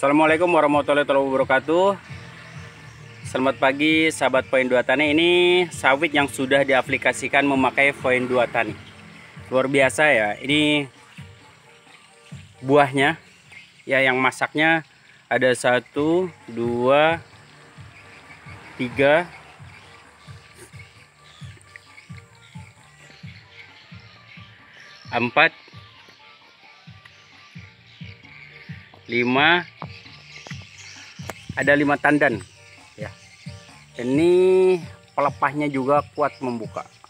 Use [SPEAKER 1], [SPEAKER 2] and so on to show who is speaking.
[SPEAKER 1] Assalamualaikum warahmatullahi wabarakatuh. Selamat pagi sahabat Poin 2 Tani. Ini sawit yang sudah diaplikasikan memakai Poin 2 Tani. Luar biasa ya. Ini buahnya ya, yang masaknya ada 1, 2, 3, 4, 5, ada 5 tandan ya. Ini pelepahnya juga kuat membuka.